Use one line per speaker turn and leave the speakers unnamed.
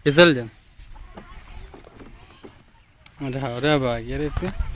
फिसल जा। अरे हाँ, अरे अब आ गया रे इससे।